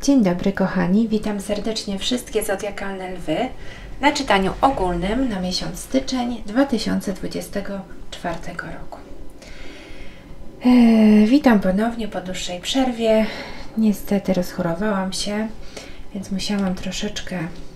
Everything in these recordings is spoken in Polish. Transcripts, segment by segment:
Dzień dobry kochani, witam serdecznie wszystkie zodiakalne lwy na czytaniu ogólnym na miesiąc styczeń 2024 roku. Witam ponownie po dłuższej przerwie. Niestety rozchorowałam się, więc musiałam troszeczkę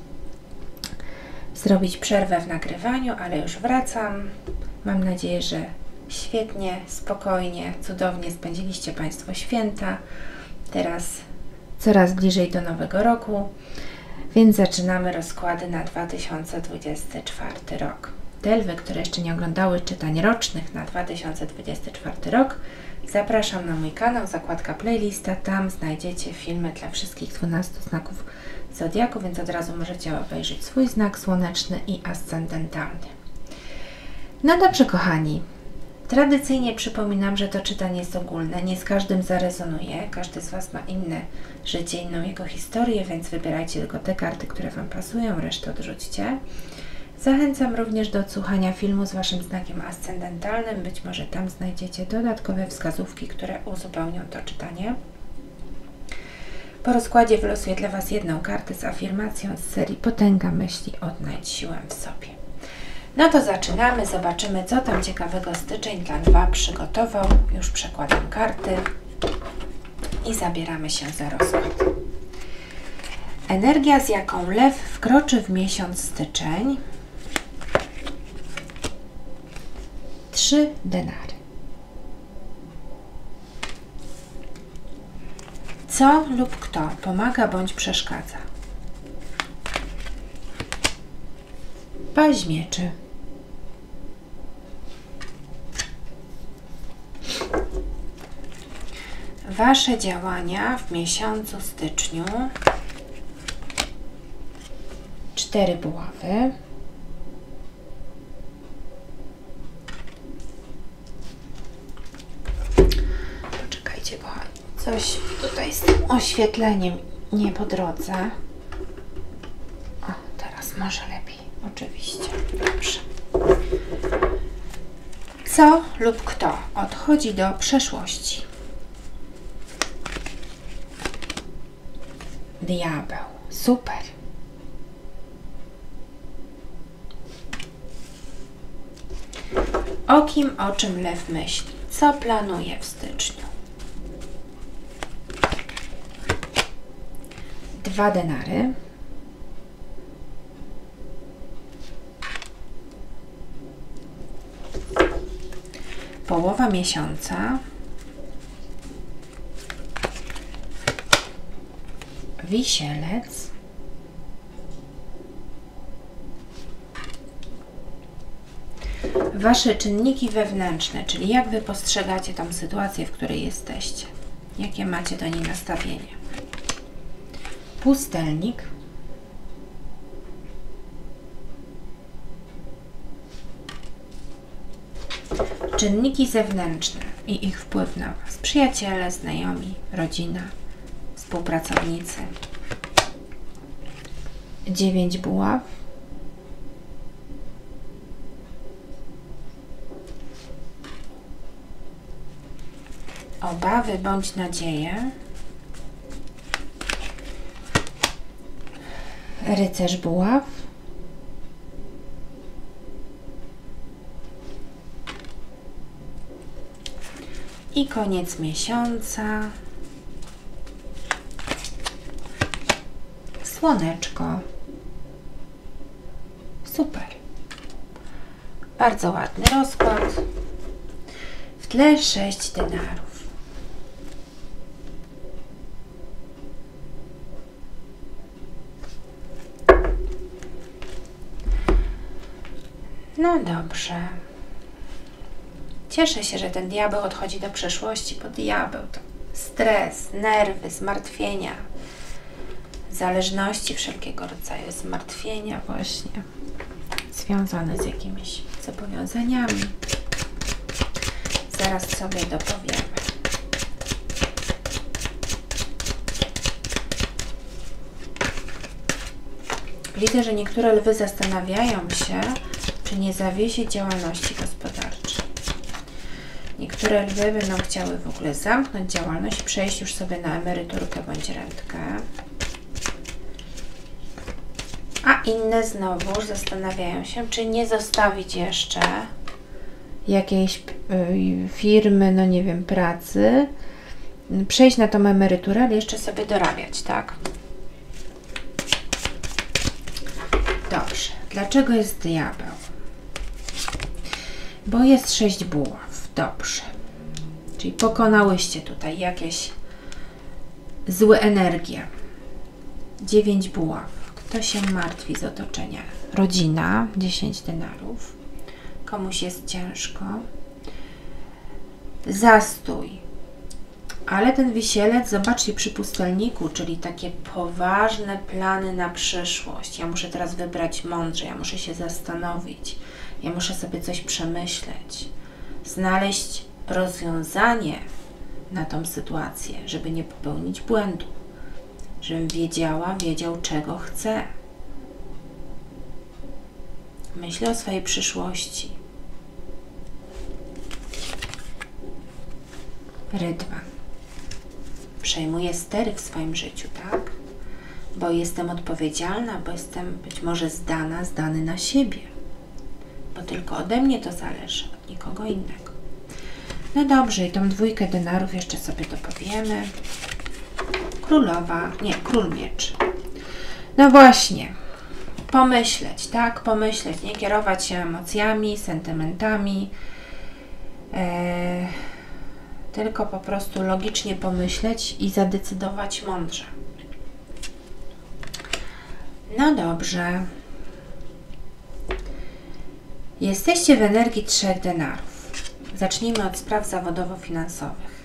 zrobić przerwę w nagrywaniu, ale już wracam. Mam nadzieję, że świetnie, spokojnie, cudownie spędziliście Państwo święta. Teraz coraz bliżej do nowego roku, więc zaczynamy rozkłady na 2024 rok. Te lwy, które jeszcze nie oglądały czytań rocznych na 2024 rok, zapraszam na mój kanał, zakładka playlista, tam znajdziecie filmy dla wszystkich 12 znaków zodiaku, więc od razu możecie obejrzeć swój znak słoneczny i ascendentalny. No dobrze kochani, tradycyjnie przypominam, że to czytanie jest ogólne, nie z każdym zarezonuje, każdy z Was ma inne życie, inną jego historię, więc wybierajcie tylko te karty, które Wam pasują, resztę odrzućcie. Zachęcam również do odsłuchania filmu z Waszym znakiem ascendentalnym, być może tam znajdziecie dodatkowe wskazówki, które uzupełnią to czytanie. Po rozkładzie wylosuję dla Was jedną kartę z afirmacją z serii Potęga myśli, odnajdź siłę w sobie. No to zaczynamy, zobaczymy co tam ciekawego styczeń dla lwa przygotował. Już przekładam karty i zabieramy się za rozkład. Energia, z jaką lew wkroczy w miesiąc styczeń. 3 denary. Co lub kto pomaga bądź przeszkadza? Paź mieczy. Wasze działania w miesiącu styczniu. 4 buławy. Poczekajcie kochani, coś tutaj z tym oświetleniem nie po drodze. O, teraz może lepiej, oczywiście. Dobrze. Co lub kto odchodzi do przeszłości? Diabeł. Super. O kim, o czym lew myśli? Co planuje w styczniu? 2 denary. Połowa miesiąca. Wisielec. Wasze czynniki wewnętrzne, czyli jak Wy postrzegacie tą sytuację, w której jesteście. Jakie macie do niej nastawienie. Pustelnik. Czynniki zewnętrzne i ich wpływ na Was. Przyjaciele, znajomi, rodzina, współpracownicy. 9 buław. Obawy bądź nadzieje. Rycerz buław. I koniec miesiąca. Słoneczko. Super. Bardzo ładny rozkład. W tle 6 denarów. No dobrze. Cieszę się, że ten diabeł odchodzi do przeszłości, bo diabeł to stres, nerwy, zmartwienia, zależności wszelkiego rodzaju, zmartwienia właśnie związane z jakimiś zobowiązaniami. Zaraz sobie dopowiemy. Widzę, że niektóre lwy zastanawiają się, czy nie zawiesić działalności gospodarczej. niektóre lwy będą chciały w ogóle zamknąć działalność, przejść już sobie na emeryturkę bądź rentkę. A inne znowuż zastanawiają się, czy nie zostawić jeszcze jakiejś firmy, no nie wiem, pracy, przejść na tą emeryturę, ale jeszcze sobie dorabiać, tak? Dobrze. Dlaczego jest diabeł? Bo jest 6 buław. Dobrze. Czyli pokonałyście tutaj jakieś złe energie. 9 buław. Kto się martwi z otoczenia? Rodzina. 10 denarów. Komuś jest ciężko. Zastój. Ale ten wisielec, zobaczcie, przy pustelniku, czyli takie poważne plany na przyszłość. Ja muszę teraz wybrać mądrze, ja muszę się zastanowić, ja muszę sobie coś przemyśleć, znaleźć rozwiązanie na tą sytuację, żeby nie popełnić błędu, żebym wiedział, czego chcę. Myślę o swojej przyszłości. Rydwan. Przejmuję stery w swoim życiu, tak? Bo jestem odpowiedzialna, bo jestem być może zdany na siebie. Bo tylko ode mnie to zależy, od nikogo innego. No dobrze, i tą 2 denarów jeszcze sobie dopowiemy. Królowa, nie, król mieczy. No właśnie, pomyśleć, tak? Pomyśleć, nie kierować się emocjami, sentymentami, tylko po prostu logicznie pomyśleć i zadecydować mądrze. No dobrze. Jesteście w energii 3 denarów. Zacznijmy od spraw zawodowo-finansowych.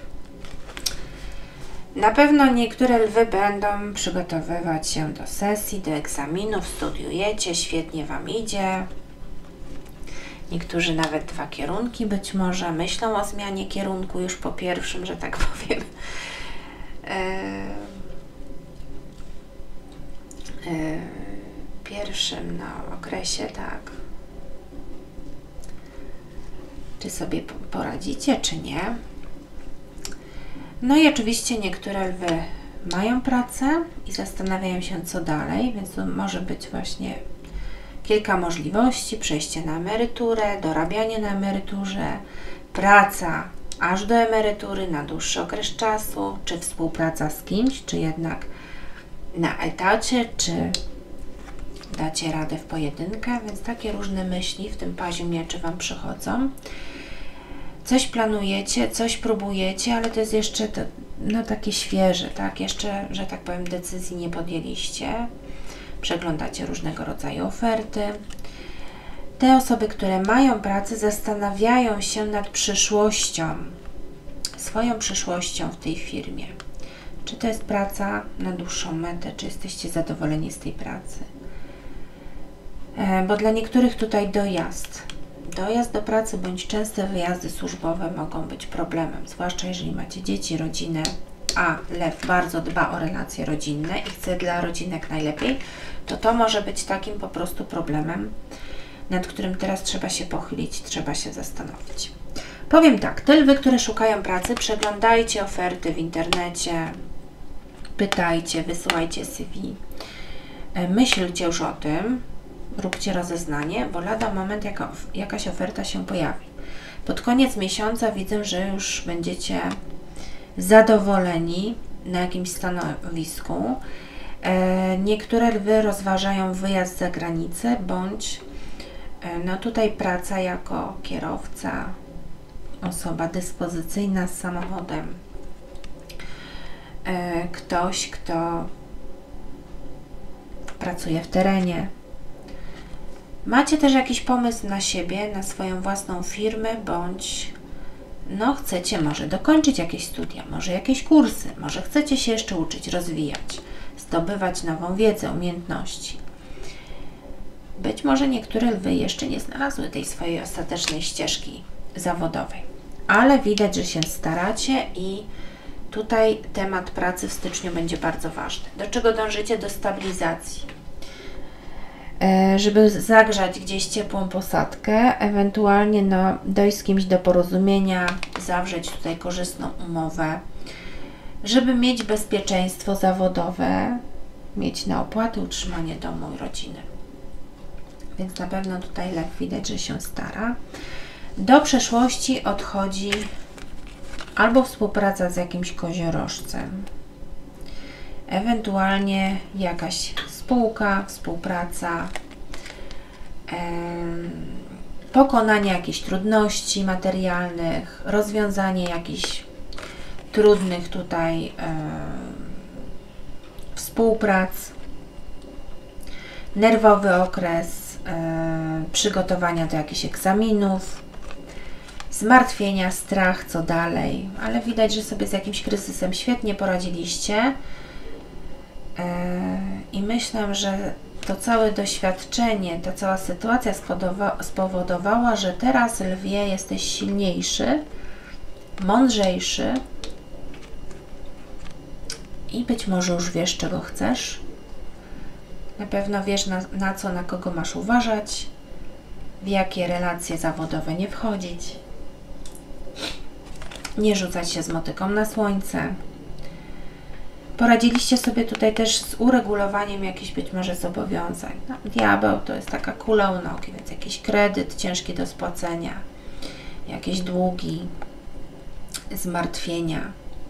Na pewno niektóre lwy będą przygotowywać się do sesji, do egzaminów, studiujecie, świetnie Wam idzie. Niektórzy nawet 2 kierunki być może myślą o zmianie kierunku już po pierwszym, że tak powiem, pierwszym okresie, tak. Czy sobie poradzicie, czy nie. No i oczywiście niektóre lwy mają pracę i zastanawiają się, co dalej, więc to może być właśnie kilka możliwości: przejście na emeryturę, dorabianie na emeryturze, praca aż do emerytury na dłuższy okres czasu, czy współpraca z kimś, czy jednak na etacie, czy dacie radę w pojedynkę, więc takie różne myśli w tym paziu mieczy Wam przychodzą. Coś planujecie, coś próbujecie, ale to jest jeszcze takie świeże, tak? Jeszcze, że tak powiem, decyzji nie podjęliście. Przeglądacie różnego rodzaju oferty. Te osoby, które mają pracę, zastanawiają się nad przyszłością, swoją przyszłością w tej firmie. Czy to jest praca na dłuższą metę, czy jesteście zadowoleni z tej pracy. Bo dla niektórych tutaj dojazd do pracy bądź częste wyjazdy służbowe mogą być problemem, zwłaszcza jeżeli macie dzieci, rodzinę, a lew bardzo dba o relacje rodzinne i chce dla rodzinek najlepiej, to może być takim po prostu problemem, nad którym teraz trzeba się pochylić, trzeba się zastanowić. Powiem tak, te lwy, które szukają pracy, przeglądajcie oferty w internecie, pytajcie, wysyłajcie CV, myślcie już o tym, róbcie rozeznanie, bo lada moment jakaś oferta się pojawi. Pod koniec miesiąca widzę, że już będziecie zadowoleni na jakimś stanowisku. Niektóre lwy rozważają wyjazd za granicę, bądź tutaj praca jako kierowca, osoba dyspozycyjna z samochodem. Ktoś, kto pracuje w terenie. Macie też jakiś pomysł na siebie, na swoją własną firmę, bądź chcecie może dokończyć jakieś studia, może jakieś kursy, może chcecie się jeszcze uczyć, rozwijać, zdobywać nową wiedzę, umiejętności. Być może niektóre lwy jeszcze nie znalazły tej swojej ostatecznej ścieżki zawodowej, ale widać, że się staracie i tutaj temat pracy w styczniu będzie bardzo ważny. Do czego dążycie? Do stabilizacji. żeby zagrzać gdzieś ciepłą posadkę, ewentualnie no, dojść z kimś do porozumienia, zawrzeć tutaj korzystną umowę, żeby mieć bezpieczeństwo zawodowe, mieć na opłaty, utrzymanie domu i rodziny. Więc na pewno tutaj lew widać, że się stara. Do przeszłości odchodzi albo współpraca z jakimś koziorożcem, ewentualnie jakaś spółka, współpraca, pokonanie jakichś trudności materialnych, rozwiązanie jakichś trudnych tutaj współprac, nerwowy okres, przygotowania do jakichś egzaminów, zmartwienia, strach, co dalej, ale widać, że sobie z jakimś kryzysem świetnie poradziliście i myślę, że to całe doświadczenie, ta cała sytuacja spowodowała, że teraz, lwie, jesteś silniejszy, mądrzejszy i być może już wiesz, czego chcesz. Na pewno wiesz, na co, na kogo masz uważać, w jakie relacje zawodowe nie wchodzić, nie rzucać się z motyką na słońce. Poradziliście sobie tutaj też z uregulowaniem jakichś być może zobowiązań. No, diabeł to jest taka kula u nogi, więc jakiś kredyt ciężki do spłacenia, jakieś długi, zmartwienia.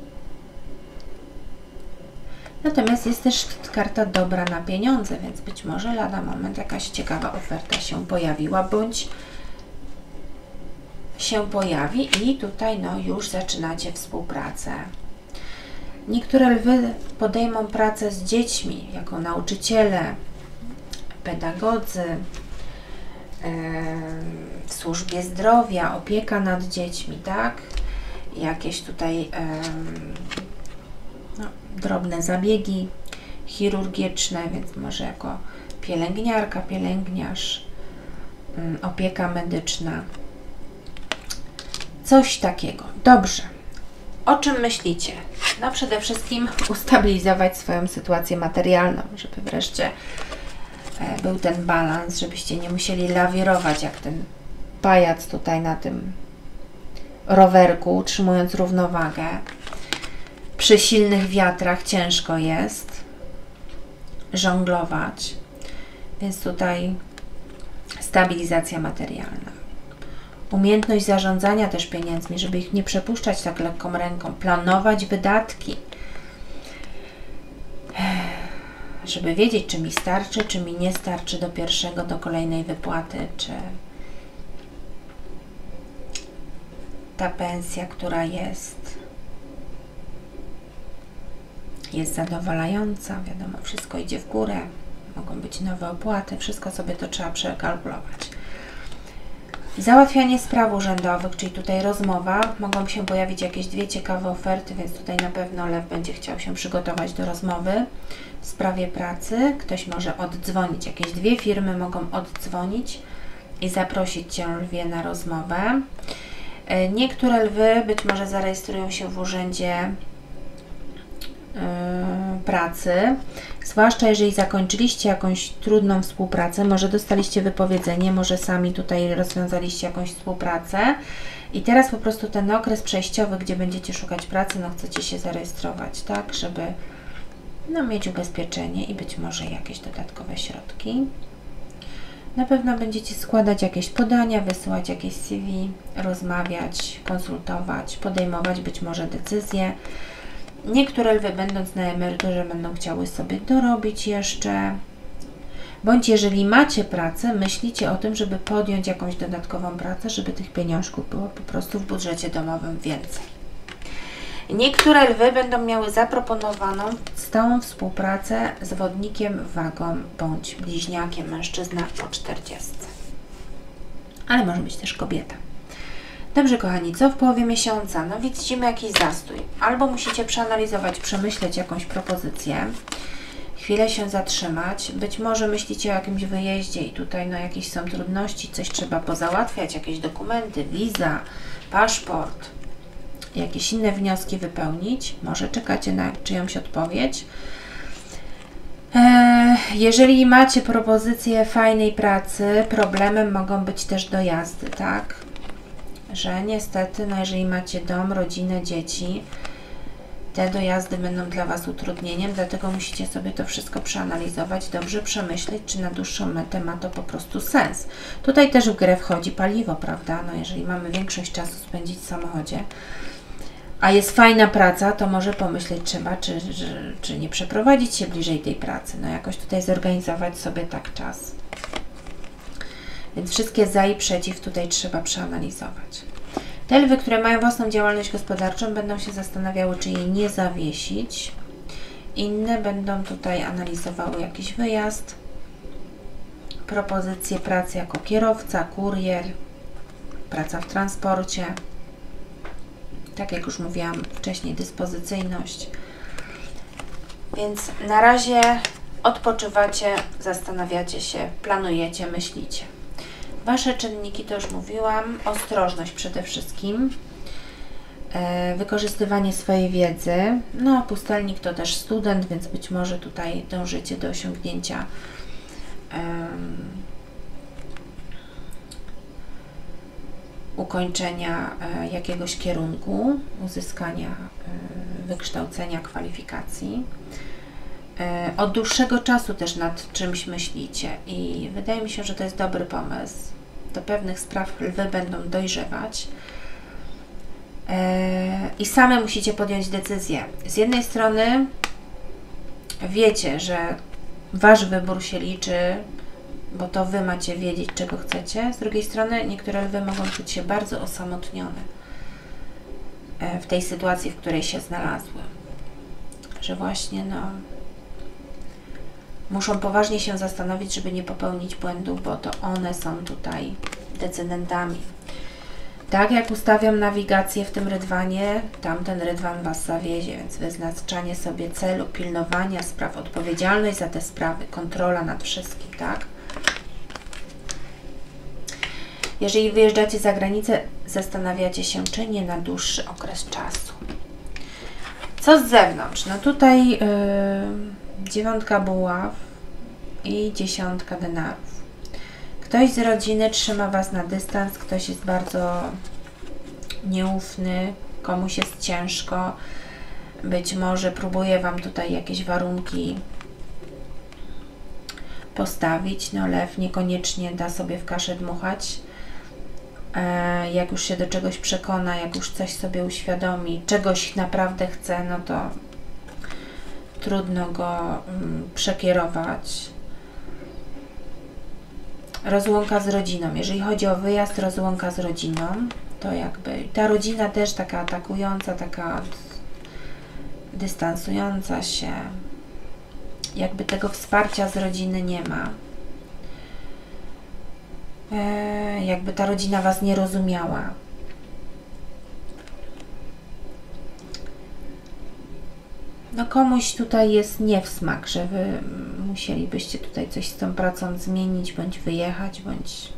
Natomiast jest też karta dobra na pieniądze, więc być może lada moment jakaś ciekawa oferta się pojawiła, bądź się pojawi i tutaj no, już zaczynacie współpracę. Niektóre lwy podejmą pracę z dziećmi jako nauczyciele, pedagodzy, w służbie zdrowia, opieka nad dziećmi, tak? Jakieś tutaj no, drobne zabiegi chirurgiczne, więc może jako pielęgniarka, pielęgniarz, opieka medyczna. Coś takiego. Dobrze. O czym myślicie? No przede wszystkim ustabilizować swoją sytuację materialną, żeby wreszcie był ten balans, żebyście nie musieli lawirować jak ten pajac tutaj na tym rowerku, utrzymując równowagę. Przy silnych wiatrach ciężko jest żonglować, więc tutaj stabilizacja materialna. Umiejętność zarządzania też pieniędzmi, żeby ich nie przepuszczać tak lekką ręką, planować wydatki, żeby wiedzieć, czy mi starczy, czy mi nie starczy do pierwszego, do kolejnej wypłaty, czy ta pensja, która jest zadowalająca, wiadomo, wszystko idzie w górę, mogą być nowe opłaty, wszystko sobie to trzeba przekalkulować. Załatwianie spraw urzędowych, czyli tutaj rozmowa, mogą się pojawić jakieś dwie ciekawe oferty, więc tutaj na pewno lew będzie chciał się przygotować do rozmowy w sprawie pracy. Ktoś może oddzwonić, jakieś dwie firmy mogą oddzwonić i zaprosić Cię, lwie, na rozmowę. Niektóre lwy być może zarejestrują się w urzędzie pracy, zwłaszcza jeżeli zakończyliście jakąś trudną współpracę, może dostaliście wypowiedzenie, może sami tutaj rozwiązaliście jakąś współpracę i teraz po prostu ten okres przejściowy, gdzie będziecie szukać pracy, no chcecie się zarejestrować, tak, żeby no, mieć ubezpieczenie i być może jakieś dodatkowe środki. Na pewno będziecie składać jakieś podania, wysyłać jakieś CV, rozmawiać, konsultować, podejmować być może decyzje. Niektóre lwy, będąc na emeryturze, będą chciały sobie dorobić jeszcze, bądź jeżeli macie pracę, myślicie o tym, żeby podjąć jakąś dodatkową pracę, żeby tych pieniążków było po prostu w budżecie domowym więcej. Niektóre lwy będą miały zaproponowaną stałą współpracę z wodnikiem, wagą bądź bliźniakiem, mężczyzna po 40. Ale może być też kobieta. Dobrze, kochani, co w połowie miesiąca? No widzimy jakiś zastój. Albo musicie przeanalizować, przemyśleć jakąś propozycję, chwilę się zatrzymać. Być może myślicie o jakimś wyjeździe i tutaj no, jakieś są trudności, coś trzeba pozałatwiać, jakieś dokumenty, wiza, paszport, jakieś inne wnioski wypełnić. Może czekacie na czyjąś odpowiedź. Jeżeli macie propozycję fajnej pracy, problemem mogą być też dojazdy, tak? Że niestety, no jeżeli macie dom, rodzinę, dzieci, te dojazdy będą dla Was utrudnieniem, dlatego musicie sobie to wszystko przeanalizować, dobrze przemyśleć, czy na dłuższą metę ma to po prostu sens. Tutaj też w grę wchodzi paliwo, prawda? No jeżeli mamy większość czasu spędzić w samochodzie, a jest fajna praca, to może pomyśleć trzeba, czy nie przeprowadzić się bliżej tej pracy. No jakoś tutaj zorganizować sobie tak czas. Więc wszystkie za i przeciw tutaj trzeba przeanalizować. Te lwy, które mają własną działalność gospodarczą, będą się zastanawiały, czy jej nie zawiesić. Inne będą tutaj analizowały jakiś wyjazd, propozycje pracy jako kierowca, kurier, praca w transporcie. Tak jak już mówiłam wcześniej, dyspozycyjność. Więc na razie odpoczywacie, zastanawiacie się, planujecie, myślicie. Wasze czynniki to już mówiłam. Ostrożność przede wszystkim. Wykorzystywanie swojej wiedzy. No, pustelnik to też student, więc być może tutaj dążycie do osiągnięcia ukończenia jakiegoś kierunku, uzyskania wykształcenia, kwalifikacji. Od dłuższego czasu też nad czymś myślicie i wydaje mi się, że to jest dobry pomysł. Do pewnych spraw lwy będą dojrzewać i same musicie podjąć decyzję. Z jednej strony wiecie, że Wasz wybór się liczy, bo to Wy macie wiedzieć, czego chcecie. Z drugiej strony niektóre lwy mogą czuć się bardzo osamotnione w tej sytuacji, w której się znalazły. Że właśnie muszą poważnie się zastanowić, żeby nie popełnić błędów, bo to one są tutaj decydentami. Tak jak ustawiam nawigację w tym rydwanie, tamten rydwan Was zawiezie, więc wyznaczanie sobie celu, pilnowania spraw, odpowiedzialność za te sprawy, kontrola nad wszystkim, tak? Jeżeli wyjeżdżacie za granicę, zastanawiacie się, czy nie na dłuższy okres czasu. Co z zewnątrz? No tutaj 9 buław i 10 denarów. Ktoś z rodziny trzyma Was na dystans, ktoś jest bardzo nieufny, komuś jest ciężko, być może próbuje Wam tutaj jakieś warunki postawić. No lew niekoniecznie da sobie w kaszę dmuchać. Jak już się do czegoś przekona, jak już coś sobie uświadomi, czegoś naprawdę chce, no to trudno go przekierować. Rozłąka z rodziną. Jeżeli chodzi o wyjazd, rozłąka z rodziną, to jakby ta rodzina też taka atakująca, taka dystansująca się. Jakby tego wsparcia z rodziny nie ma. Jakby ta rodzina Was nie rozumiała. No komuś tutaj jest nie w smak, że Wy musielibyście tutaj coś z tą pracą zmienić, bądź wyjechać, bądź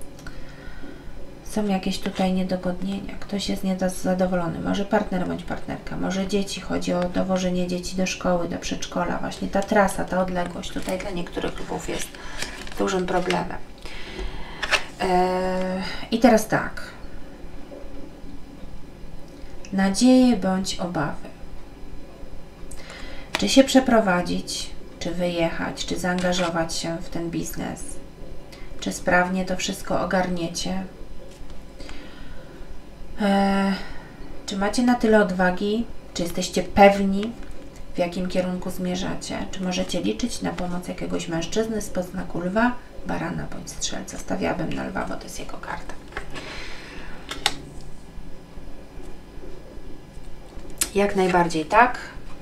są jakieś tutaj niedogodnienia. Ktoś jest niezadowolony, może partner bądź partnerka, może dzieci, chodzi o dowożenie dzieci do szkoły, do przedszkola. Właśnie ta trasa, ta odległość tutaj dla niektórych lwów jest dużym problemem. I teraz tak. Nadzieje bądź obawy. Czy się przeprowadzić, czy wyjechać, czy zaangażować się w ten biznes? Czy sprawnie to wszystko ogarniecie? Czy macie na tyle odwagi? Czy jesteście pewni, w jakim kierunku zmierzacie? Czy możecie liczyć na pomoc jakiegoś mężczyzny z podznaku lwa, barana bądź strzelca? Stawiałabym na lwa, bo to jest jego karta. Jak najbardziej tak.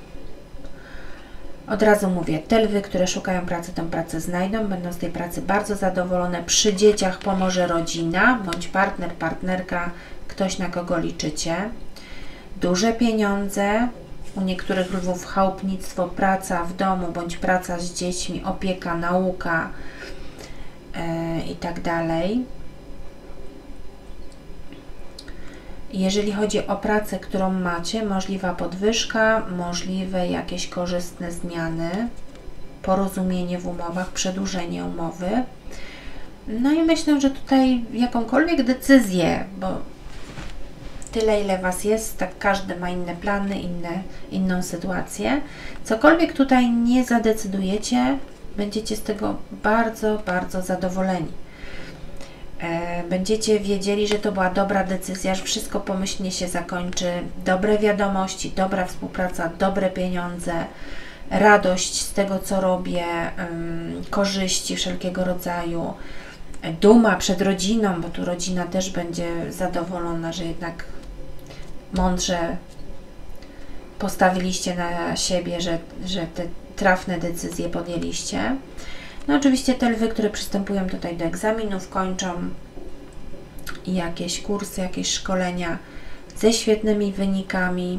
Od razu mówię, te lwy, które szukają pracy, tę pracę znajdą, będą z tej pracy bardzo zadowolone. Przy dzieciach pomoże rodzina, bądź partner, partnerka, ktoś, na kogo liczycie. Duże pieniądze, u niektórych lwów chałupnictwo, praca w domu, bądź praca z dziećmi, opieka, nauka i tak dalej. Jeżeli chodzi o pracę, którą macie, możliwa podwyżka, możliwe jakieś korzystne zmiany porozumienie w umowach, przedłużenie umowy. No i myślę, że tutaj jakąkolwiek decyzję, bo tyle ile Was jest, tak każdy ma inne plany, inną sytuację. Cokolwiek tutaj nie zadecydujecie, będziecie z tego bardzo, bardzo zadowoleni. Będziecie wiedzieli, że to była dobra decyzja, że wszystko pomyślnie się zakończy, dobre wiadomości, dobra współpraca, dobre pieniądze, radość z tego, co robię, korzyści wszelkiego rodzaju, duma przed rodziną, bo tu rodzina też będzie zadowolona, że jednak mądrze postawiliście na siebie, że te trafne decyzje podjęliście. No oczywiście te lwy, które przystępują tutaj do egzaminów, kończą jakieś kursy, jakieś szkolenia ze świetnymi wynikami.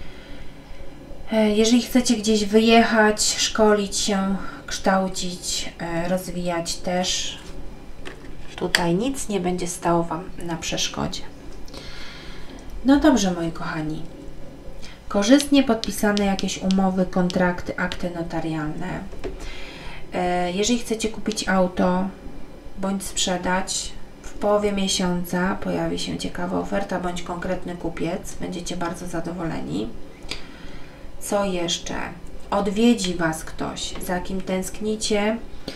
Jeżeli chcecie gdzieś wyjechać, szkolić się, kształcić, rozwijać też, tutaj nic nie będzie stało Wam na przeszkodzie. No dobrze, moi kochani. Korzystnie podpisane jakieś umowy, kontrakty, akty notarialne. Jeżeli chcecie kupić auto bądź sprzedać, w połowie miesiąca pojawi się ciekawa oferta bądź konkretny kupiec. Będziecie bardzo zadowoleni. Co jeszcze? Odwiedzi Was ktoś, za kim tęsknicie,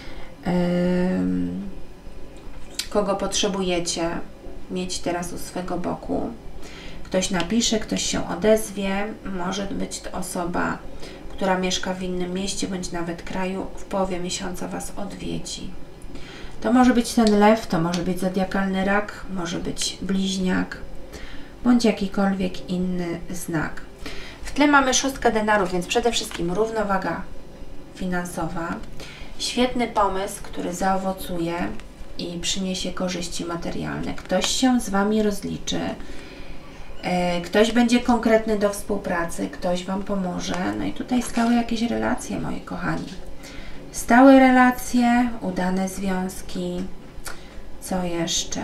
kogo potrzebujecie mieć teraz u swego boku. Ktoś napisze, ktoś się odezwie. Może być to osoba, która mieszka w innym mieście bądź nawet kraju, w połowie miesiąca Was odwiedzi. To może być ten lew, to może być zodiakalny rak, może być bliźniak, bądź jakikolwiek inny znak. W tle mamy szóstkę denarów, więc przede wszystkim równowaga finansowa. Świetny pomysł, który zaowocuje i przyniesie korzyści materialne. Ktoś się z Wami rozliczy, ktoś będzie konkretny do współpracy, ktoś Wam pomoże. No i tutaj stałe jakieś relacje, moi kochani. Stałe relacje, udane związki. Co jeszcze?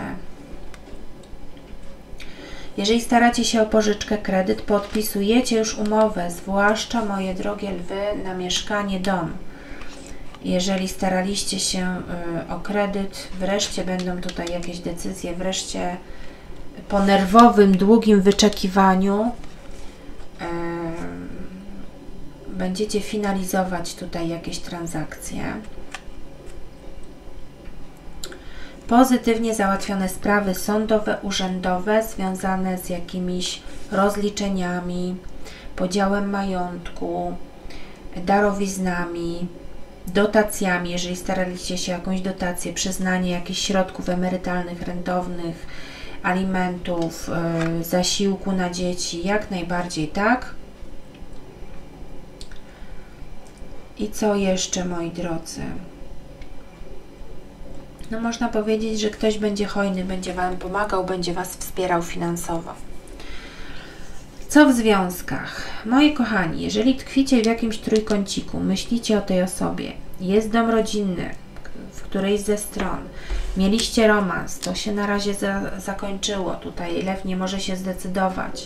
Jeżeli staracie się o pożyczkę, kredyt, podpisujecie już umowę, zwłaszcza, moje drogie lwy, na mieszkanie, dom. Jeżeli staraliście się o kredyt, wreszcie będą tutaj jakieś decyzje, wreszcie po nerwowym, długim wyczekiwaniu będziecie finalizować tutaj jakieś transakcje. Pozytywnie załatwione sprawy sądowe, urzędowe, związane z jakimiś rozliczeniami, podziałem majątku, darowiznami, dotacjami, jeżeli staraliście się o jakąś dotację, przyznanie jakichś środków emerytalnych, rentownych, alimentów, zasiłku na dzieci, jak najbardziej tak. I co jeszcze, moi drodzy? No można powiedzieć, że ktoś będzie hojny, będzie Wam pomagał, będzie Was wspierał finansowo. Co w związkach? Moi kochani, jeżeli tkwicie w jakimś trójkąciku, myślicie o tej osobie, jest dom rodzinny w którejś ze stron, mieliście romans, to się na razie zakończyło, tutaj lew nie może się zdecydować,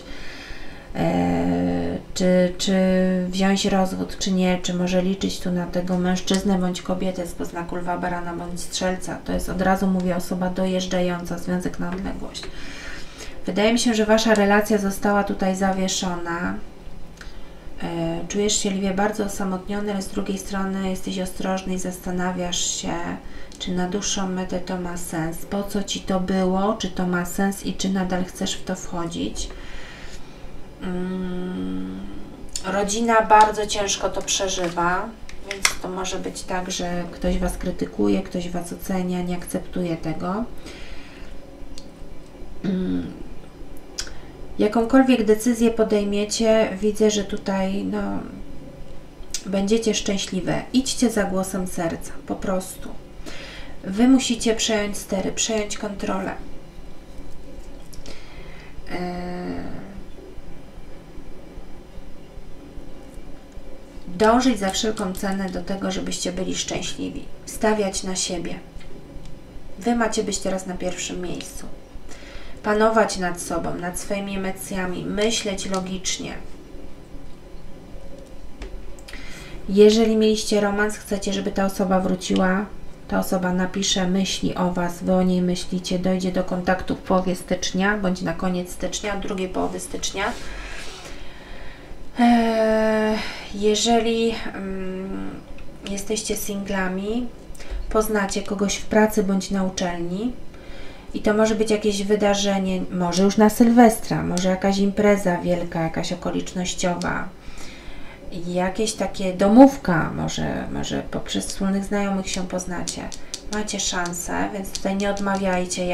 czy wziąć rozwód, czy nie, czy może liczyć tu na tego mężczyznę bądź kobietę z znaku lwa, barana bądź strzelca. To jest, od razu mówię, osoba dojeżdżająca, związek na odległość. Wydaje mi się, że Wasza relacja została tutaj zawieszona. Czujesz się, lwie, bardzo osamotniony, ale z drugiej strony jesteś ostrożny i zastanawiasz się, czy na dłuższą metę to ma sens, po co Ci to było, czy to ma sens i czy nadal chcesz w to wchodzić. Rodzina bardzo ciężko to przeżywa, więc to może być tak, że ktoś Was krytykuje, ktoś Was ocenia, nie akceptuje tego. Jakąkolwiek decyzję podejmiecie, widzę, że tutaj no, będziecie szczęśliwe. Idźcie za głosem serca, po prostu. Wy musicie przejąć stery, przejąć kontrolę. Dążyć za wszelką cenę do tego, żebyście byli szczęśliwi. Stawiać na siebie. Wy macie być teraz na pierwszym miejscu. Panować nad sobą, nad swoimi emocjami, myśleć logicznie. Jeżeli mieliście romans, chcecie, żeby ta osoba wróciła, ta osoba napisze, myśli o Was, Wy o niej myślicie, dojdzie do kontaktu w połowie stycznia, bądź na koniec stycznia, drugiej połowy stycznia. Jeżeli jesteście singlami, poznacie kogoś w pracy bądź na uczelni i to może być jakieś wydarzenie, może już na Sylwestra, może jakaś impreza wielka, jakaś okolicznościowa, jakieś takie domówka, może poprzez wspólnych znajomych się poznacie. Macie szansę, więc tutaj nie odmawiajcie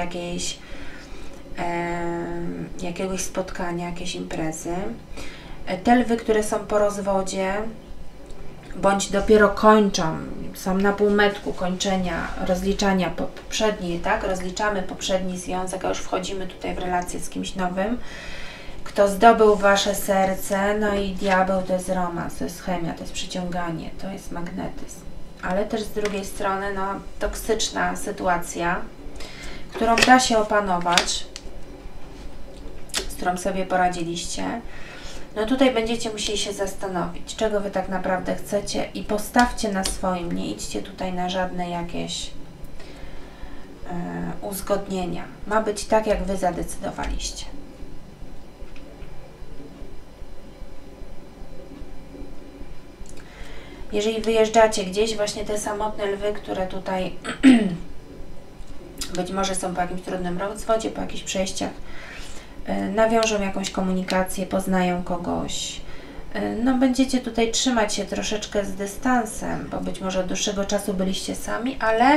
jakiegoś spotkania, jakiejś imprezy. Te lwy, które są po rozwodzie, bądź dopiero kończą, są na półmetku kończenia, rozliczania poprzedniej, tak? Rozliczamy poprzedni związek, a już wchodzimy tutaj w relację z kimś nowym. Kto zdobył Wasze serce, no i diabeł to jest romans, to jest chemia, to jest przyciąganie, to jest magnetyzm. Ale też z drugiej strony, no, toksyczna sytuacja, którą da się opanować, z którą sobie poradziliście. No tutaj będziecie musieli się zastanowić, czego Wy tak naprawdę chcecie i postawcie na swoim, nie idźcie tutaj na żadne jakieś uzgodnienia. Ma być tak, jak Wy zadecydowaliście. Jeżeli wyjeżdżacie gdzieś, właśnie te samotne lwy, które tutaj być może są po jakimś trudnym rozwodzie, po jakichś przejściach, nawiążą jakąś komunikację, poznają kogoś. No będziecie tutaj trzymać się troszeczkę z dystansem, bo być może od dłuższego czasu byliście sami,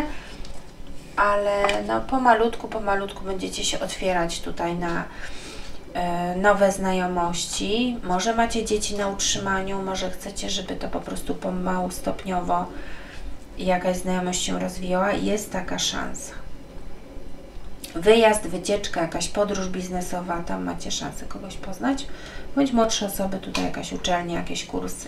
ale no pomalutku będziecie się otwierać tutaj na nowe znajomości. Może macie dzieci na utrzymaniu, może chcecie, żeby to po prostu pomału, stopniowo jakaś znajomość się rozwijała. Jest taka szansa. Wyjazd, wycieczka, jakaś podróż biznesowa, tam macie szansę kogoś poznać, bądź młodsze osoby, tutaj jakaś uczelnia, jakieś kursy.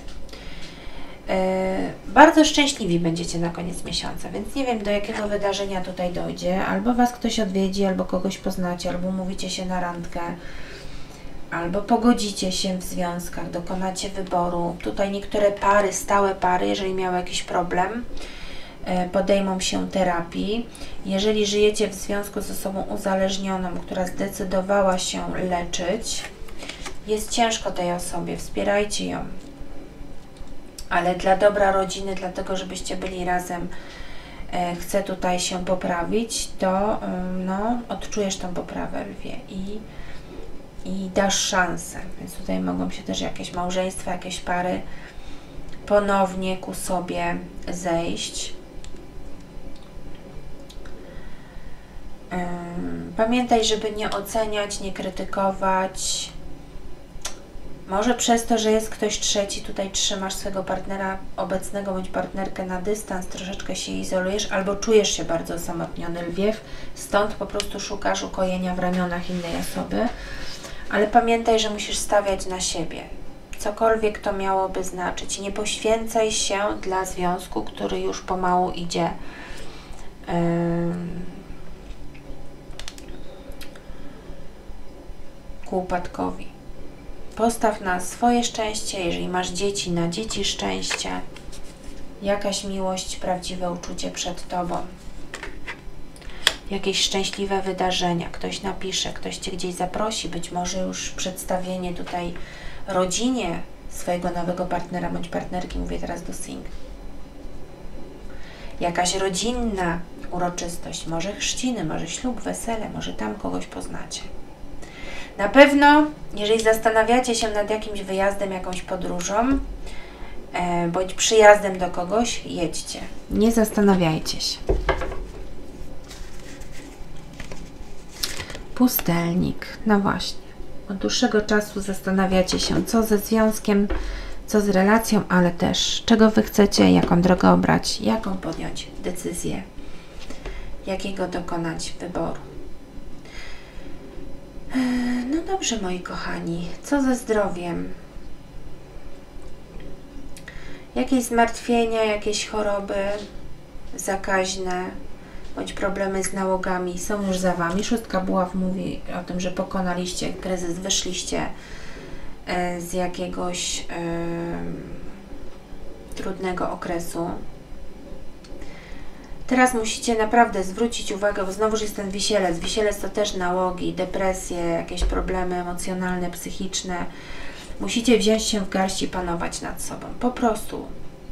Bardzo szczęśliwi będziecie na koniec miesiąca, więc nie wiem, do jakiego wydarzenia tutaj dojdzie. Albo Was ktoś odwiedzi, albo kogoś poznacie, albo umówicie się na randkę, albo pogodzicie się w związkach, dokonacie wyboru. Tutaj niektóre pary, stałe pary, jeżeli miały jakiś problem, podejmą się terapii. Jeżeli żyjecie w związku z osobą uzależnioną, która zdecydowała się leczyć, jest ciężko tej osobie, wspierajcie ją. Ale dla dobra rodziny, dlatego żebyście byli razem, chcę tutaj się poprawić, to no, odczujesz tą poprawę, lwie, i dasz szansę. Więc tutaj mogą się też jakieś małżeństwa, jakieś pary ponownie ku sobie zejść. Pamiętaj, żeby nie oceniać, nie krytykować. Może przez to, że jest ktoś trzeci, tutaj trzymasz swojego partnera obecnego bądź partnerkę na dystans, troszeczkę się izolujesz, albo czujesz się bardzo osamotniony, lwiew, stąd po prostu szukasz ukojenia w ramionach innej osoby. Ale pamiętaj, że musisz stawiać na siebie. Cokolwiek to miałoby znaczyć. Nie poświęcaj się dla związku, który już pomału idzie ku upadkowi. Postaw na swoje szczęście, jeżeli masz dzieci, na dzieci szczęście, jakaś miłość, prawdziwe uczucie przed Tobą, jakieś szczęśliwe wydarzenia, ktoś napisze, ktoś Cię gdzieś zaprosi, być może już przedstawienie tutaj rodzinie swojego nowego partnera bądź partnerki, mówię teraz do singli. Jakaś rodzinna uroczystość, może chrzciny, może ślub, wesele, może tam kogoś poznacie. Na pewno, jeżeli zastanawiacie się nad jakimś wyjazdem, jakąś podróżą, bądź przyjazdem do kogoś, jedźcie. Nie zastanawiajcie się. Pustelnik. No właśnie. Od dłuższego czasu zastanawiacie się, co ze związkiem, co z relacją, ale też czego Wy chcecie, jaką drogę obrać, jaką podjąć decyzję, jakiego dokonać wyboru. No dobrze, moi kochani, co ze zdrowiem? Jakieś zmartwienia, jakieś choroby zakaźne, bądź problemy z nałogami są już za Wami. Szóstka buław mówi o tym, że pokonaliście kryzys, wyszliście z jakiegoś trudnego okresu. Teraz musicie naprawdę zwrócić uwagę, bo znowuż jest ten wisielec. Wisielec to też nałogi, depresje, jakieś problemy emocjonalne, psychiczne. Musicie wziąć się w garść i panować nad sobą. Po prostu.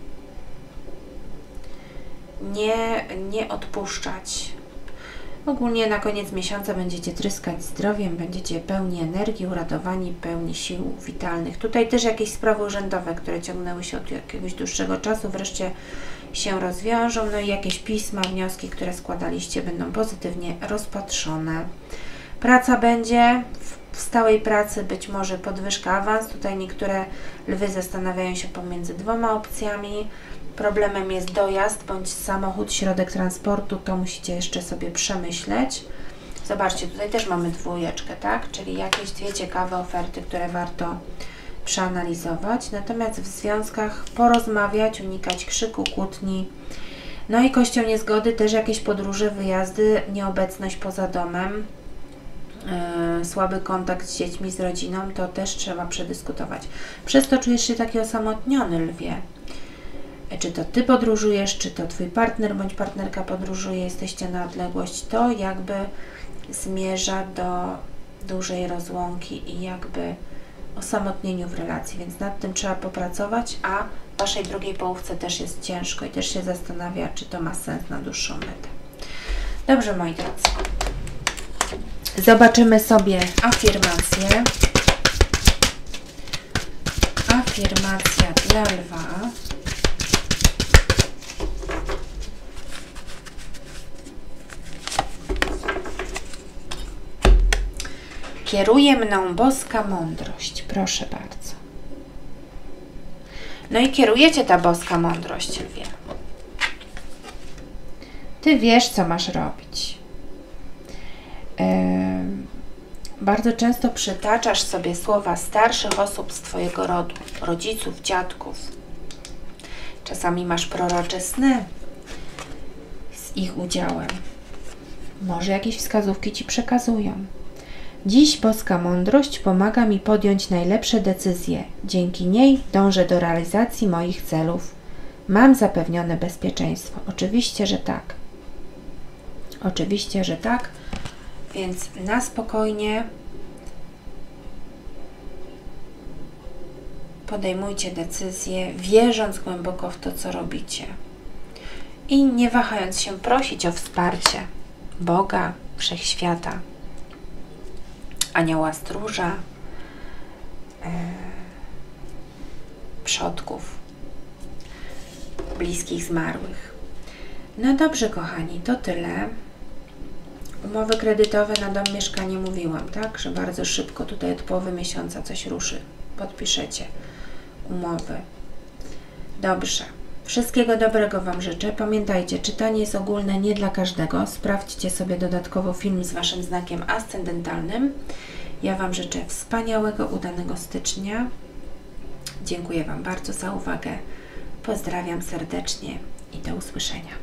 Nie odpuszczać. Ogólnie na koniec miesiąca będziecie tryskać zdrowiem, będziecie pełni energii, uradowani, pełni sił witalnych. Tutaj też jakieś sprawy urzędowe, które ciągnęły się od jakiegoś dłuższego czasu, wreszcie się rozwiążą. No i jakieś pisma, wnioski, które składaliście, będą pozytywnie rozpatrzone. Praca będzie, w stałej pracy być może podwyżka, awans. Tutaj niektóre lwy zastanawiają się pomiędzy dwoma opcjami. Problemem jest dojazd bądź samochód, środek transportu, to musicie jeszcze sobie przemyśleć. Zobaczcie, tutaj też mamy dwójeczkę, tak? Czyli jakieś dwie ciekawe oferty, które warto przeanalizować. Natomiast w związkach porozmawiać, unikać krzyku, kłótni. No i kością niezgody też jakieś podróże, wyjazdy, nieobecność poza domem, słaby kontakt z dziećmi, z rodziną, to też trzeba przedyskutować. Przez to czujesz się taki osamotniony, lwie. Czy to Ty podróżujesz, czy to Twój partner bądź partnerka podróżuje, jesteście na odległość, to jakby zmierza do dużej rozłąki i jakby osamotnieniu w relacji, więc nad tym trzeba popracować, a Waszej drugiej połówce też jest ciężko i też się zastanawia, czy to ma sens na dłuższą metę. Dobrze, moi drodzy. Zobaczymy sobie afirmację. Afirmacja dla lwa. Kieruje mną boska mądrość. Proszę bardzo. No i kieruje Cię ta boska mądrość, lwie. Ty wiesz, co masz robić. Bardzo często przytaczasz sobie słowa starszych osób z Twojego rodu, rodziców, dziadków. Czasami masz prorocze sny z ich udziałem. Może jakieś wskazówki Ci przekazują. Dziś boska mądrość pomaga mi podjąć najlepsze decyzje. Dzięki niej dążę do realizacji moich celów. Mam zapewnione bezpieczeństwo. Oczywiście, że tak. Oczywiście, że tak. Więc na spokojnie podejmujcie decyzje, wierząc głęboko w to, co robicie. I nie wahając się prosić o wsparcie Boga, Wszechświata, Anioła Stróża, przodków, bliskich zmarłych. No dobrze, kochani, to tyle. Umowy kredytowe na dom, mieszkanie mówiłam, tak? Że bardzo szybko tutaj od połowy miesiąca coś ruszy. Podpiszecie umowy. Dobrze. Wszystkiego dobrego Wam życzę. Pamiętajcie, czytanie jest ogólne, nie dla każdego. Sprawdźcie sobie dodatkowo film z Waszym znakiem ascendentalnym. Ja Wam życzę wspaniałego, udanego stycznia. Dziękuję Wam bardzo za uwagę. Pozdrawiam serdecznie i do usłyszenia.